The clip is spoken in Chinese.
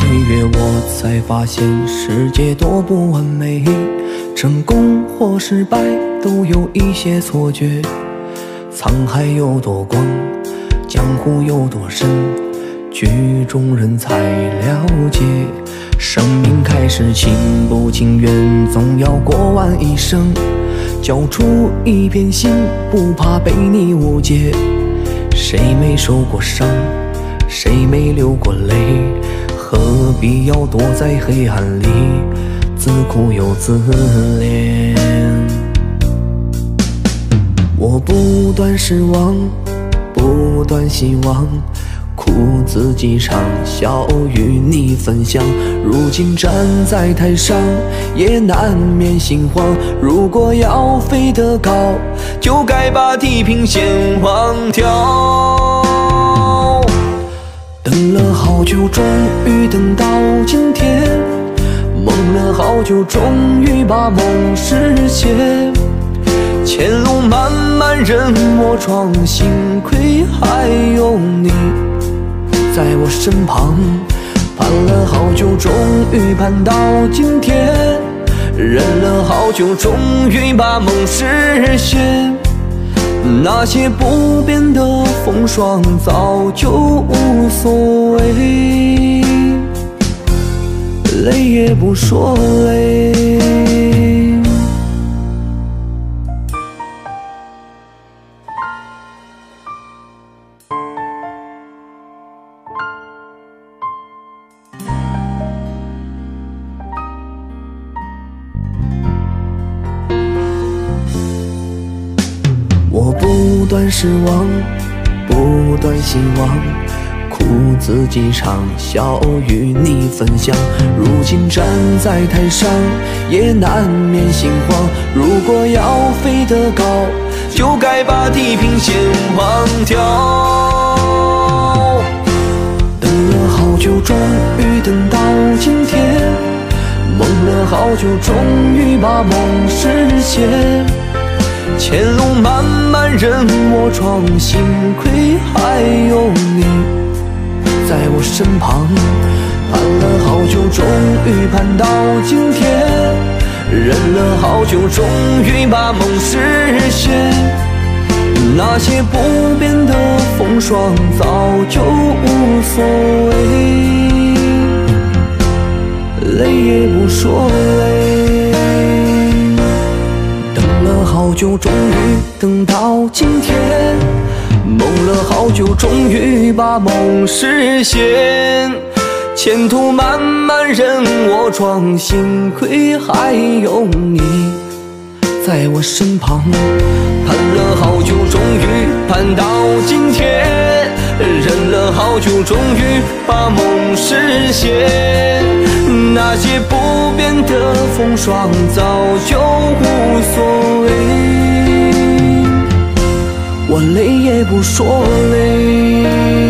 月，我才发现世界多不完美，成功或失败都有一些错觉。沧海有多广，江湖有多深，剧中人才了解。生命开始情不情愿，总要过完一生，交出一片心，不怕被你误解。谁没受过伤，谁没流过泪，何必要躲在黑暗里自哭又自怜。我不断失望，不断希望，苦自己尝，笑与你分享。如今站在台上，也难免心慌。如果要飞得高，就该把地平线忘掉。等了好久，终于等到今天，梦了好久，终于把梦实现。前路漫漫任我闯，幸亏还有你在我身旁。盼了好久，终于盼到今天，忍了好久，终于把梦实现。那些不变的风霜早就无所谓，累也不说累。我不断失望，不断希望，苦自己尝，笑与你分享。如今站在台上，也难免心慌。如果要飞得高，就该把地平线忘掉。等了好久，终于等到今天，梦了好久，终于把梦实现。前路漫漫任我闯，幸亏还有你在我身旁。盼了好久，终于盼到今天，忍了好久，终于把梦实现。那些不变的风霜早就无所谓，累也不说累。好久，终于等到今天，梦了好久，终于把梦实现。前途漫漫任我闯，幸亏还有你在我身旁。盼了好久，终于盼到今天，忍了好久，终于把梦实现。那些不变的风霜早就无所谓，我累也不说累。